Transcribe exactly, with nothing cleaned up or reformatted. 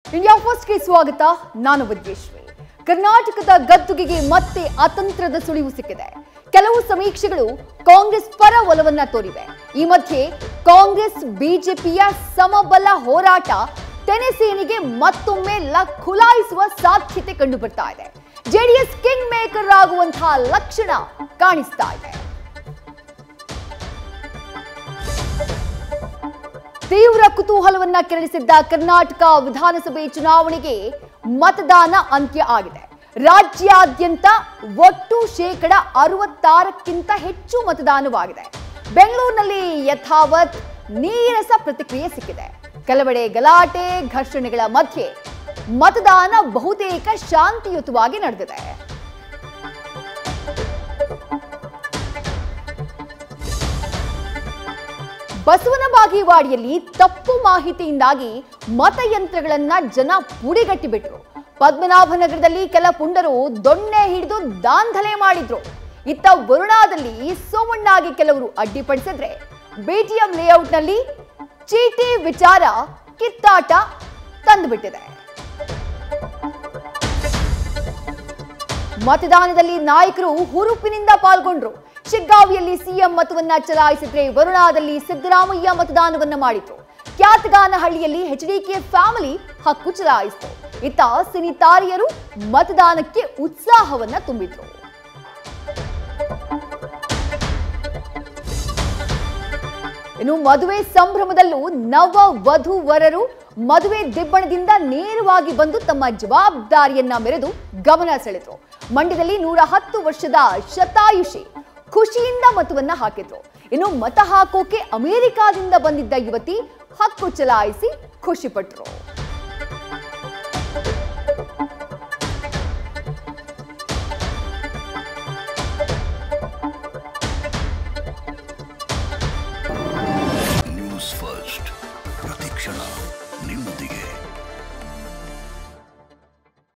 India first ಗೆ ಸ್ವಾಗತ. ನಾನು ವಿದ್ಯೇಶ್ವರಿ. ಕರ್ನಾಟಕದ ಗದ್ದುಗೆಗೆ ಮತ್ತೆ ಅತಂತ್ರದ ಸುಳಿವು ಸಿಕ್ಕಿದೆ. ಕೆಲವು ಸಮೀಕ್ಷೆಗಳು ಕಾಂಗ್ರೆಸ್ ಪರ ಒಲವನ್ನ ತೋರಿವೆ. ಈ ಮಧ್ಯೆ ಕಾಂಗ್ರೆಸ್ ಬಿಜೆಪಿಯ ಸಮಬಲ ಹೋರಾಟ ತೆನೆಸೇನೆಗೆ ಮತ್ತೊಮ್ಮೆ ಖುಲಾಯಿಸುವ ಸಾಧ್ಯತೆ ಕಂಡು ಬರ್ತಾ ಇದೆ. ಜೆಡಿಎಸ್ ಕಿಂಗ್ ಮೇಕರ್ ಆಗುವಂತಹ ಲಕ್ಷಣ ಕಾಣಿಸ್ತಾ ಇದೆ. ತೀವ್ರ ಕುತೂಹಲವನ್ನ ಕೆರಳಿಸಿದ್ದ ಕರ್ನಾಟಕ ವಿಧಾನಸಭೆ ಚುನಾವಣೆಗೆ ಮತದಾನ ಅಂತ್ಯ ಆಗಿದೆ. ರಾಜ್ಯಾದ್ಯಂತ ಒಟ್ಟು ಶೇಕಡ ಅರವತ್ತಾರಕ್ಕಿಂತ ಹೆಚ್ಚು ಮತದಾನವಾಗಿದೆ. ಬೆಂಗಳೂರಿನಲ್ಲಿ ಯಥಾವತ್ ನೀರಸ ಪ್ರತಿಕ್ರಿಯೆ ಸಿಕ್ಕಿದೆ. ಕೆಲವೆಡೆ ಗಲಾಟೆ ಘರ್ಷಣೆಗಳ ಮಧ್ಯೆ ಮತದಾನ ಬಹುತೇಕ ಶಾಂತಿಯುತವಾಗಿ ನಡೆದಿದೆ. ಬಸವನ ಬಾಗೇವಾಡಿಯಲ್ಲಿ ತಪ್ಪು ಮಾಹಿತಿಯಿಂದಾಗಿ ಮತಯಂತ್ರಗಳನ್ನ ಜನ ಪುಡಿಗಟ್ಟಿಬಿಟ್ರು. ಪದ್ಮನಾಭನಗರದಲ್ಲಿ ಕೆಲ ಪುಂಡರು ದೊಣ್ಣೆ ಹಿಡಿದು ದಾಂಧಲೆ ಮಾಡಿದ್ರು. ಇತ್ತ ವರುಣಾದಲ್ಲಿ ಸೋಮಣ್ಣಾಗಿ ಕೆಲವರು ಅಡ್ಡಿಪಡಿಸಿದ್ರೆ, ಬಿಟಿಎಂ ಲೇಔಟ್ನಲ್ಲಿ ಚೀಟಿ ವಿಚಾರ ಕಿತ್ತಾಟ ತಂದುಬಿಟ್ಟಿದೆ. ಮತದಾನದಲ್ಲಿ ನಾಯಕರು ಹುರುಪಿನಿಂದ ಪಾಲ್ಗೊಂಡ್ರು. ಶಿಗ್ಗಾವಿಯಲ್ಲಿ ಸಿಎಂ ಮತವನ್ನ ಚಲಾಯಿಸಿದ್ರೆ, ವರುಣಾದಲ್ಲಿ ಸಿದ್ದರಾಮಯ್ಯ ಮತದಾನವನ್ನ ಮಾಡಿದ್ರು. ಕ್ಯಾತಗಾನಹಳ್ಳಿಯಲ್ಲಿ ಎಚ್ಡಿಕೆ ಫ್ಯಾಮಿಲಿ ಹಕ್ಕು ಚಲಾಯಿಸಿತು. ಇತ್ತ ಸಿನಿತಾರಿಯರು ಮತದಾನಕ್ಕೆ ಉತ್ಸಾಹವನ್ನ ತುಂಬಿದ್ರು. ಇನ್ನು ಮದುವೆ ಸಂಭ್ರಮದಲ್ಲೂ ನವ ವಧುವರರು ಮದುವೆ ದಿಬ್ಬಣದಿಂದ ನೇರವಾಗಿ ಬಂದು ತಮ್ಮ ಜವಾಬ್ದಾರಿಯನ್ನ ಮೆರೆದು ಗಮನ ಸೆಳೆದ್ರು. ಮಂಡ್ಯದಲ್ಲಿ ನೂರ ಹತ್ತು ವರ್ಷದ ಶತಾಯುಷಿ ಖುಷಿಯಿಂದ ಮತವನ್ನ ಹಾಕಿದ್ರು. ಇನ್ನು ಮತ ಹಾಕೋಕೆ ಅಮೆರಿಕಾದಿಂದ ಬಂದಿದ್ದ ಯುವತಿ ಹಕ್ಕು ಚಲಾಯಿಸಿ ಖುಷಿಪಟ್ರು. ನ್ಯೂಸ್ ಫಸ್ಟ್ ಪ್ರತಿಕ್ಷಣ ನಿಮ್ಮೊಂದಿಗೆ.